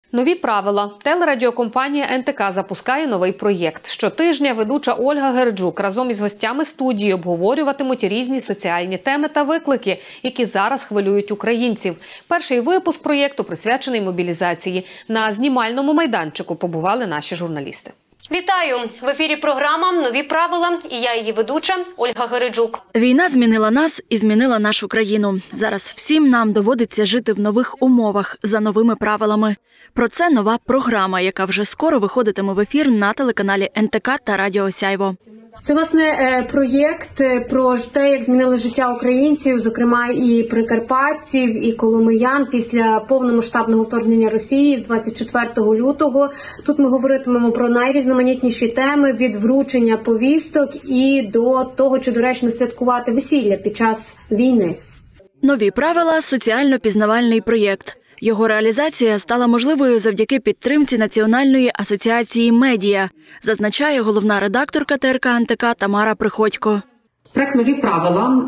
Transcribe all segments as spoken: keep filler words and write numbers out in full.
Нові правила. Телерадіокомпанія ен те ка запускає новий проєкт. Щотижня ведуча Ольга Герджук разом із гостями студії обговорюватимуть різні соціальні теми та виклики, які зараз хвилюють українців. Перший випуск проєкту присвячений мобілізації. На знімальному майданчику побували наші журналісти. Вітаю! В ефірі програма «Нові правила» і я її ведуча Ольга Герджук. Війна змінила нас і змінила нашу країну. Зараз всім нам доводиться жити в нових умовах, за новими правилами. Про це нова програма, яка вже скоро виходитиме в ефір на телеканалі ен те ка та Радіо Сяйво. Це, власне, проєкт про те, як змінили життя українців, зокрема і прикарпатців, і коломиян після повномасштабного вторгнення Росії з двадцять четвертого лютого. Тут ми говоритимемо про найрізноманітніші теми від вручення повісток і до того, чи доречно святкувати весілля під час війни. Нові правила – соціально-пізнавальний проєкт. Його реалізація стала можливою завдяки підтримці Національної асоціації медіа, зазначає головна редакторка те ер ка ен те ка Тамара Приходько. Проект «Нові правила»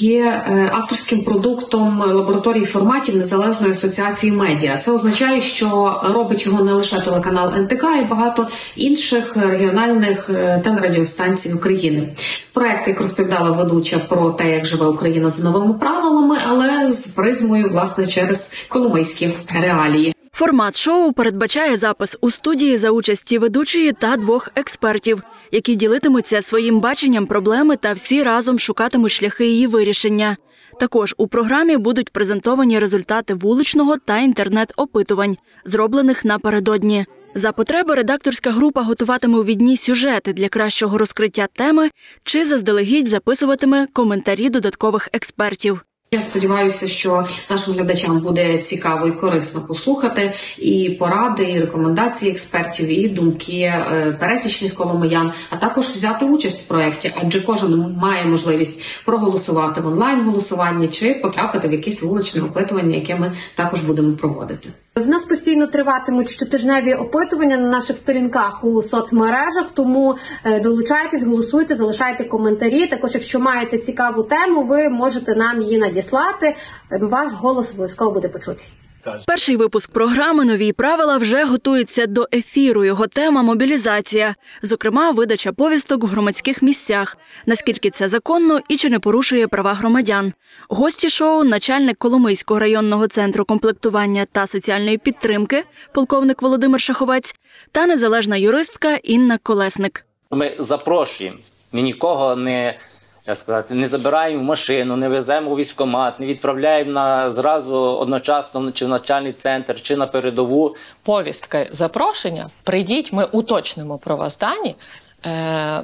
є авторським продуктом лабораторії форматів Незалежної асоціації медіа. Це означає, що робить його не лише телеканал ен те ка, а й багато інших регіональних телерадіостанцій України. Проект, як розповідала ведуча про те, як живе Україна за новими правилами, але з призмою, власне, через коломийські реалії. Формат шоу передбачає запис у студії за участі ведучої та двох експертів, які ділитимуться своїм баченням проблеми та всі разом шукатимуть шляхи її вирішення. Також у програмі будуть презентовані результати вуличного та інтернет-опитувань, зроблених напередодні. За потреби редакторська група готуватиме у відні сюжети для кращого розкриття теми чи заздалегідь записуватиме коментарі додаткових експертів. Я сподіваюся, що нашим глядачам буде цікаво і корисно послухати і поради, і рекомендації експертів, і думки пересічних коломиян, а також взяти участь в проєкті, адже кожен має можливість проголосувати в онлайн-голосуванні чи потрапити в якесь вуличне опитування, яке ми також будемо проводити. В нас постійно триватимуть щотижневі опитування на наших сторінках у соцмережах, тому долучайтесь, голосуйте, залишайте коментарі. Також, якщо маєте цікаву тему, ви можете нам її надіслати. Ваш голос обов'язково буде почутий. Перший випуск програми «Нові правила» вже готується до ефіру. Його тема – мобілізація. Зокрема, видача повісток в громадських місцях. Наскільки це законно і чи не порушує права громадян. Гості шоу – начальник Коломийського районного центру комплектування та соціальної підтримки, полковник Володимир Шаховець, та незалежна юристка Інна Колесник. Ми запрошуємо, ми нікого не... Я сказати, не забираємо в машину, не веземо у військкомат, не відправляємо на зразу одночасно чи в навчальний центр, чи на передову. Повістка, запрошення, прийдіть, ми уточнимо про вас дані. Е,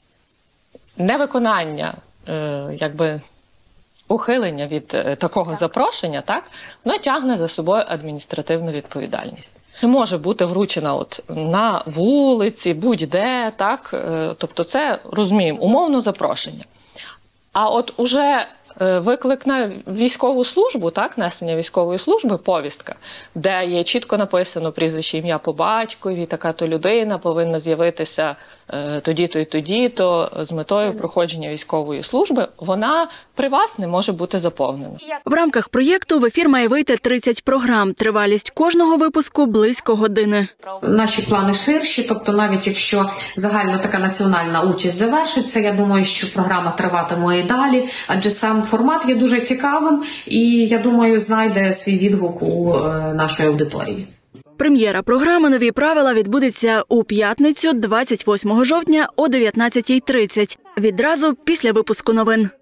невиконання, е, якби ухилення від е, такого запрошення, так, воно тягне за собою адміністративну відповідальність. Не може бути вручена от на вулиці, будь-де, так, е, тобто це, розуміємо, умовно запрошення. А от уже виклик на військову службу, так, несення військової служби, повістка, де є чітко написано прізвище, ім'я по батькові, така-то людина повинна з'явитися тоді-то і тоді-то з метою проходження військової служби, вона при вас не може бути заповнена. В рамках проєкту в ефір має вийти тридцять програм. Тривалість кожного випуску – близько години. Наші плани ширші, тобто навіть якщо загально така національна участь завершиться, я думаю, що програма триватиме і далі, адже сам формат є дуже цікавим і, я думаю, знайде свій відгук у нашої аудиторії. Прем'єра програми «Нові правила» відбудеться у п'ятницю, двадцять восьмого жовтня о дев'ятнадцятій тридцять. Відразу після випуску новин.